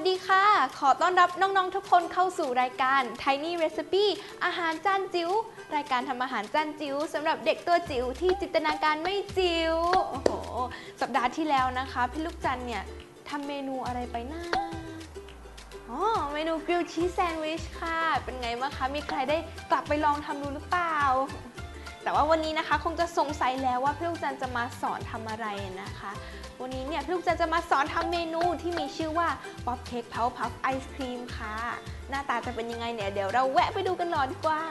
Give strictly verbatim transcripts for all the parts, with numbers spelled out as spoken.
ดีค่ะขอต้อนรับน้องๆทุกคนเข้าสู่รายการ Tiny Recipe อาหารจานจิ๋วรายการทำอาหารจานจิ๋วสำหรับเด็กตัวจิ๋วที่จินตนาการไม่จิ๋วโอ้โหสัปดาห์ที่แล้วนะคะพี่ลูกจันเนี่ยทำเมนูอะไรไปนะอ๋อเมนูกริลชีสแซนด์วิชค่ะเป็นไงบ้างคะมีใครได้กลับไปลองทำดูหรือเปล่าแต่ว่าวันนี้นะคะคงจะสงสัยแล้วว่าพี่ลูกจันจะมาสอนทำอะไรนะคะวันนี้เนี่ยพี่ลูกจันจะมาสอนทำเมนูที่มีชื่อว่าป๊อปเค้กเพาพัฟไอศครีมค่ะหน้าตาจะเป็นยังไงเนี่ยเดี๋ยวเราแวะไปดูกันหน่อยดีกว่า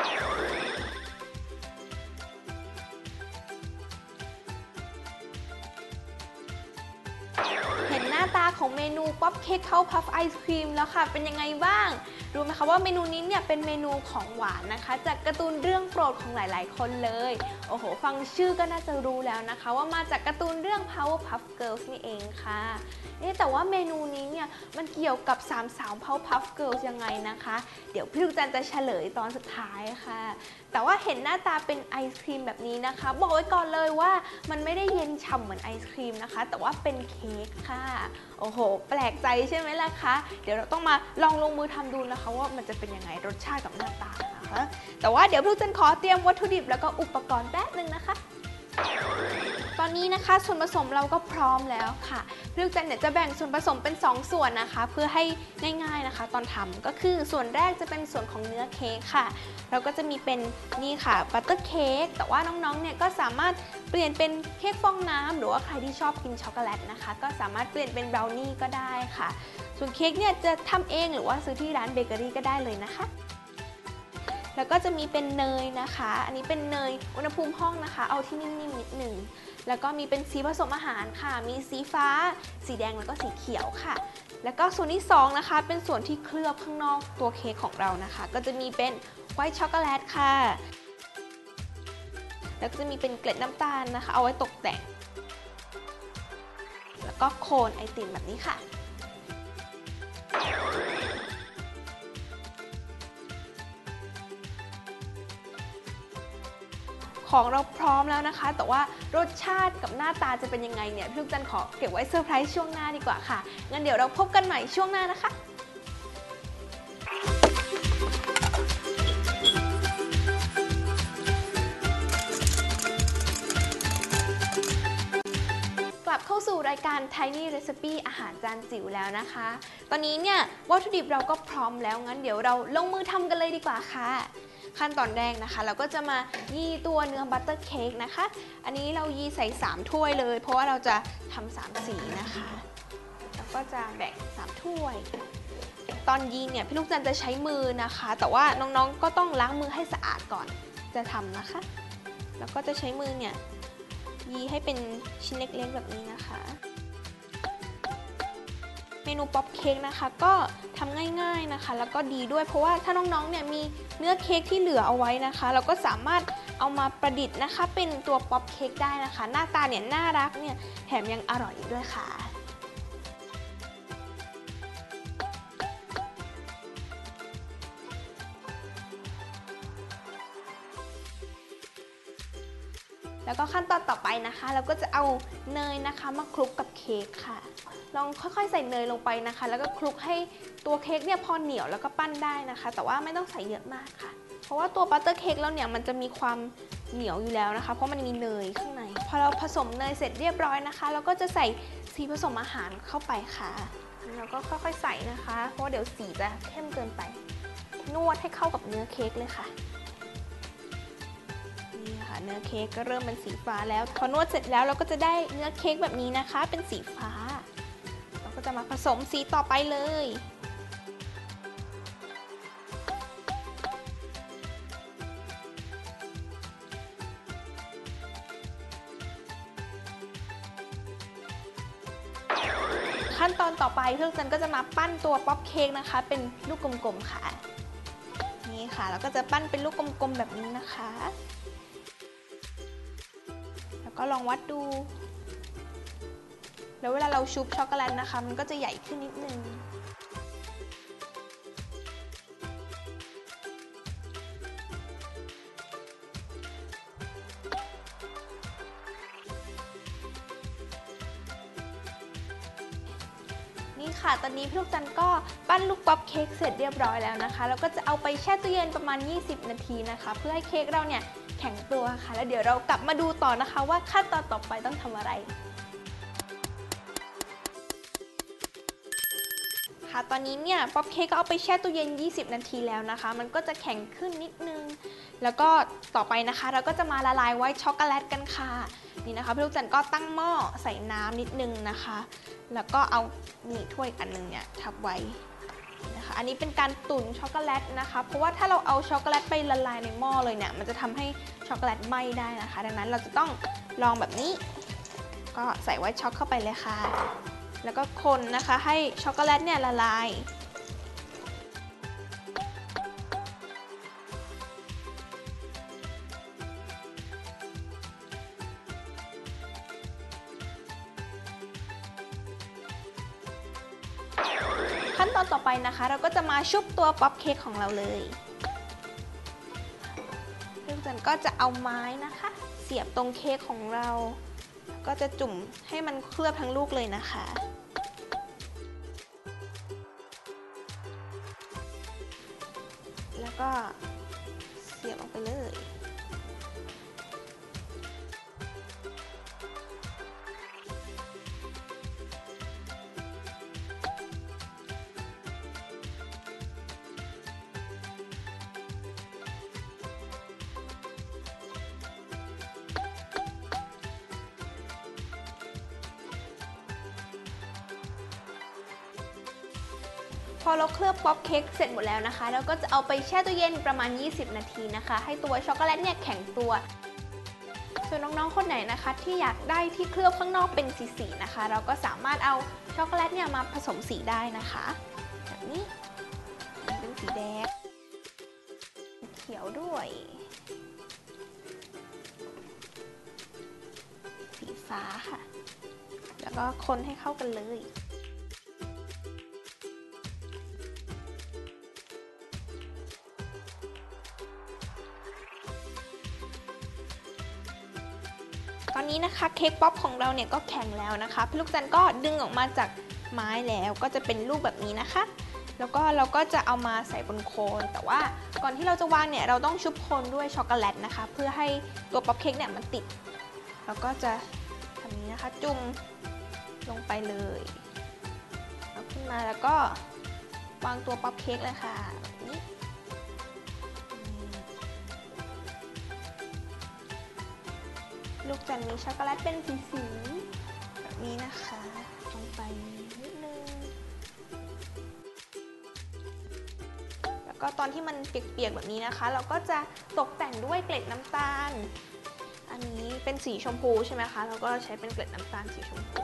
เห็นหน้าตาของเมนูป๊อปเค้กเพาพัฟไอศครีมแล้วค่ะเป็นยังไงบ้างรู้ไหมคะว่าเมนูนี้เนี่ยเป็นเมนูของหวานนะคะจากการ์ตูนเรื่องโปรดของหลายๆคนเลยโอ้โหฟังชื่อก็น่าจะรู้แล้วนะคะว่ามาจากการ์ตูนเรื่อง Powerpuff Girls นี่เองค่ะเอ๊ะแต่ว่าเมนูนี้เนี่ยมันเกี่ยวกับสามสาว Powerpuff Girls ยังไงนะคะเดี๋ยวพี่ลูกจันจะเฉลยตอนสุดท้ายค่ะแต่ว่าเห็นหน้าตาเป็นไอศครีมแบบนี้นะคะบอกไว้ก่อนเลยว่ามันไม่ได้เย็นฉ่ำเหมือนไอศครีมนะคะแต่ว่าเป็นเค้กค่ะโอ้โหแปลกใจใช่ไหมล่ะคะเดี๋ยวเราต้องมาลองลงมือทำดูนะคะว่ามันจะเป็นยังไงรสชาติกับหน้าตานะคะแต่ว่าเดี๋ยวพี่ลูกจันขอเตรียมวัตถุดิบแล้วก็อุปกรณ์แป๊บนึงนะคะตอนนี้นะคะส่วนผสมเราก็พร้อมแล้วค่ะพี่ลูกจันเนี่ยจะแบ่งส่วนผสมเป็นสองส่วนนะคะเพื่อให้ง่ายๆนะคะตอนทำก็คือส่วนแรกจะเป็นส่วนของเนื้อเค้กค่ะเราก็จะมีเป็นนี่ค่ะบัตเตอร์เค้กแต่ว่าน้องๆเนี่ยก็สามารถเปลี่ยนเป็นเค้กฟองน้ำหรือว่าใครที่ชอบกินช็อกโกแลตนะคะก็สามารถเปลี่ยนเป็นบราวนี่ก็ได้ค่ะส่วนเค้กเนี่ยจะทำเองหรือว่าซื้อที่ร้านเบเกอรี่ก็ได้เลยนะคะแล้วก็จะมีเป็นเนยนะคะอันนี้เป็นเนยอุณหภูมิห้องนะคะเอาที่นิ่มๆนิดหนึ่งแล้วก็มีเป็นสีผสมอาหารค่ะมีสีฟ้าสีแดงแล้วก็สีเขียวค่ะแล้วก็ส่วนที่สองนะคะเป็นส่วนที่เคลือบข้างนอกตัวเค้กของเรานะคะก็จะมีเป็นไวท์ช็อกโกแลตค่ะแล้วก็จะมีเป็นเกล็ดน้ำตาลนะคะเอาไว้ตกแต่งแล้วก็โคนไอติมแบบนี้ค่ะของเราพร้อมแล้วนะคะแต่ว่ารสชาติกับหน้าตาจะเป็นยังไงเนี่ยพี่ลูกจันขอเก็บไว้เซอร์ไพรส์ช่วงหน้าดีกว่าค่ะงั้นเดี๋ยวเราพบกันใหม่ช่วงหน้านะคะกลับเข้าสู่รายการ Tiny Recipe อาหารจานจิ๋วแล้วนะคะตอนนี้เนี่ยวัตถุดิบเราก็พร้อมแล้วงั้นเดี๋ยวเราลงมือทำกันเลยดีกว่าค่ะขั้นตอนแรกนะคะเราก็จะมายีตัวเนื้อบัตเตอร์เค้กนะคะอันนี้เรายีใส่สามถ้วยเลยเพราะว่าเราจะทำสามสีนะคะแล้วก็จะแบ่งสามถ้วยตอนยีเนี่ยพี่ลูกจันจะใช้มือนะคะแต่ว่าน้องๆก็ต้องล้างมือให้สะอาดก่อนจะทำนะคะแล้วก็จะใช้มือเนี่ยยีให้เป็นชิ้นเล็กๆแบบนี้นะคะเมนูป๊อปเค้กนะคะก็ทำง่ายๆนะคะแล้วก็ดีด้วยเพราะว่าถ้าน้องๆเนี่ยมีเนื้อเค้กที่เหลือเอาไว้นะคะเราก็สามารถเอามาประดิษฐ์นะคะเป็นตัวป๊อปเค้กได้นะคะหน้าตาเนี่ยน่ารักเนี่ยแถมยังอร่อยด้วยค่ะแล้วก็ขั้นตอนต่อไปนะคะเราก็จะเอาเนยนะคะมาคลุกกับเค้กค่ะลองค่อยๆใส่เนยลงไปนะคะแล้วก็คลุกให้ตัวเค้กเนี่ยพอเหนียวแล้วก็ปั้นได้นะคะแต่ว่าไม่ต้องใส่เยอะมากค่ะเพราะว่าตัวบัตเตอร์เค้กแล้วเนี่ยมันจะมีความเหนียวอยู่แล้วนะคะเพราะมันมีเนยข้างในพอเราผสมเนยเสร็จเรียบร้อยนะคะเราก็จะใส่สีผสมอาหารเข้าไปค่ะแล้วก็ค่อยๆใส่นะคะเพราะเดี๋ยวสีจะเข้มเกินไปนวดให้เข้ากับเนื้อเค้กเลยค่ะนี่ค่ะเนื้อเค้กก็เริ่มเป็นสีฟ้าแล้วพอนวดเสร็จแล้วเราก็จะได้เนื้อเค้กแบบนี้นะคะเป็นสีฟ้าเราก็จะมาผสมสีต่อไปเลยขั้นตอนต่อไปเพื่อนๆก็จะมาปั้นตัวป๊อปเค้กนะคะเป็นลูกกลมๆค่ะนี่ค่ะแล้วก็จะปั้นเป็นลูกกลมๆแบบนี้นะคะแล้วก็ลองวัดดูแล้วเวลาเราชุบช็อกโกแลตนะคะมันก็จะใหญ่ขึ้นนิดนึงนี่ค่ะตอนนี้พี่ลูกจันก็ปั้นลูกป๊อปเค้กเสร็จเรียบร้อยแล้วนะคะแล้วก็จะเอาไปแช่ตู้เย็นประมาณยี่สิบนาทีนะคะเพื่อให้เค้กเราเนี่ยแข็งตัวค่ะแล้วเดี๋ยวเรากลับมาดูต่อนะคะว่าขั้นตอนต่อไปต้องทำอะไรค่ะตอนนี้เนี่ยป๊อปเค้กก็เอาไปแช่ตู้เย็นยี่สิบนาทีแล้วนะคะมันก็จะแข็งขึ้นนิดนึงแล้วก็ต่อไปนะคะเราก็จะมาละลายไวท์ช็อกโกแลตกันค่ะนี่นะคะพี่ลูกจันก็ตั้งหม้อใส่น้ำนิดนึงนะคะแล้วก็เอานี่ถ้วยอันนึงเนี่ยทับไว้นะคะอันนี้เป็นการตุ๋นช็อกโกแลตนะคะเพราะว่าถ้าเราเอาช็อกโกแลตไปละลายในหม้อเลยเนี่ยมันจะทำให้ช็อกโกแลตไหม้ได้นะคะดังนั้นเราจะต้องลองแบบนี้ก็ใส่ไวท์ช็อกเข้าไปเลยค่ะแล้วก็คนนะคะให้ช็อกโกแลตเนี่ยละลายขั้นตอนต่อไปนะคะเราก็จะมาชุบตัวป๊อปเค้กของเราเลยเริ่มจากก็จะเอาไม้นะคะเสียบตรงเค้กของเราก็จะจุ่มให้มันเคลือบทั้งลูกเลยนะคะแล้วก็เสียบลงไปเลยพอเราเคลือบป๊อปเค้กเสร็จหมดแล้วนะคะเราก็จะเอาไปแช่ตู้เย็นประมาณยี่สิบนาทีนะคะให้ตัวช็อกโกแลตเนี่ยแข็งตัวส่วนน้องๆคนไหนนะคะที่อยากได้ที่เคลือบข้างนอกเป็นสีๆนะคะเราก็สามารถเอาช็อกโกแลตเนี่ยมาผสมสีได้นะคะแบบนี้เป็นสีแดงเขียวด้วยสีฟ้าค่ะแล้วก็คนให้เข้ากันเลยตอนนี้นะคะเค้กป๊อปของเราเนี่ยก็แข็งแล้วนะคะพี่ลูกจันก็ดึงออกมาจากไม้แล้วก็จะเป็นรูปแบบนี้นะคะแล้วก็เราก็จะเอามาใส่บนโคนแต่ว่าก่อนที่เราจะวางเนี่ยเราต้องชุบโคนด้วยช็อกโกแลตนะคะเพื่อให้ตัวป๊อปเค้กเนี่ยมันติดเราก็จะทำนี้นะคะจุ่มลงไปเลยเอาขึ้นมาแล้วก็วางตัวป๊อปเค้กเลยค่ะแบบนี้ลูกจันมีช็อกโกแลตเป็นสีๆแบบนี้นะคะลงไปนิดนึงแล้วก็ตอนที่มันเปียกๆแบบนี้นะคะเราก็จะตกแต่งด้วยเกล็ดน้ำตาลอันนี้เป็นสีชมพูใช่ไหมคะเราก็ใช้เป็นเกล็ดน้ำตาลสีชมพู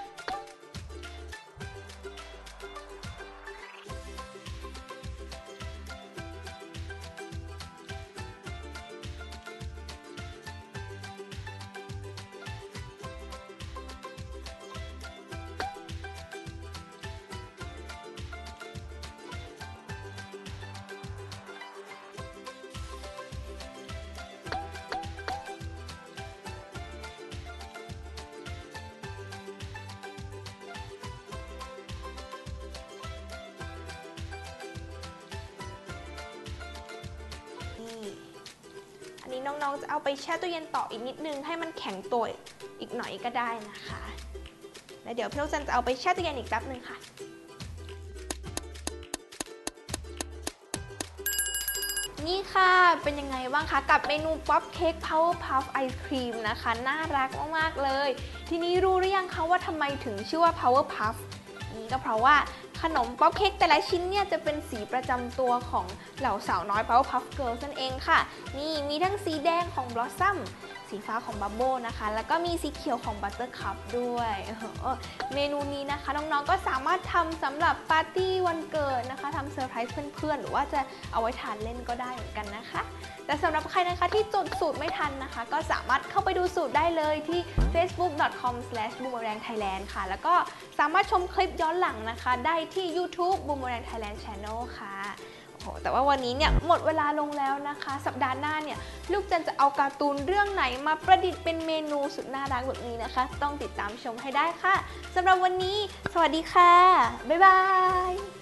อันนี้น้องๆจะเอาไปแช่ตู้เย็นต่ออีกนิดนึงให้มันแข็งตัวอีกหน่อยก็ได้นะคะแล้วเดี๋ยวพี่ลูกจันจะเอาไปแช่ตู้เย็นอีกแป๊บนึงค่ะนี่ค่ะเป็นยังไงบ้างคะกับเมนูป๊อปเค้ก Power Puff Ice Cream นะคะน่ารักมากๆเลยทีนี้รู้หรือยังคะว่าทำไมถึงชื่อว่า Power Puff นี่ก็เพราะว่าขนมป๊อปเค้กแต่ละชิ้นเนี่ยจะเป็นสีประจำตัวของเหล่าสาวน้อย Powerpuff Girls นั่นเองค่ะนี่มีทั้งสีแดงของ Blossom สีฟ้าของ Bubble นะคะแล้วก็มีสีเขียวของ Buttercup ด้วยเมนูนี้นะคะน้องๆก็สามารถทำสำหรับปาร์ตี้วันเกิดนะคะทำเซอร์ไพรส์เพื่อนๆหรือว่าจะเอาไว้ทานเล่นก็ได้เหมือนกันนะคะแต่สำหรับใครนะคะที่จดสูตรไม่ทันนะคะก็สามารถเข้าไปดูสูตรได้เลยที่ เฟซบุ๊ก ดอท คอม สแลช บูมเมอแรงไทยแลนด์ ค่ะแล้วก็สามารถชมคลิปย้อนหลังนะคะได้ที่ ยูทูบ Boomerang Thailand Channel ค่ะโอโหแต่ว่าวันนี้เนี่ยหมดเวลาลงแล้วนะคะ สัปดาห์หน้าเนี่ยลูกจันจะเอาการ์ตูนเรื่องไหนมาประดิษฐ์เป็นเมนูสุดน่ารักแบบนี้นะคะ ต้องติดตามชมให้ได้ค่ะสำหรับวันนี้สวัสดีค่ะบ๊ายบาย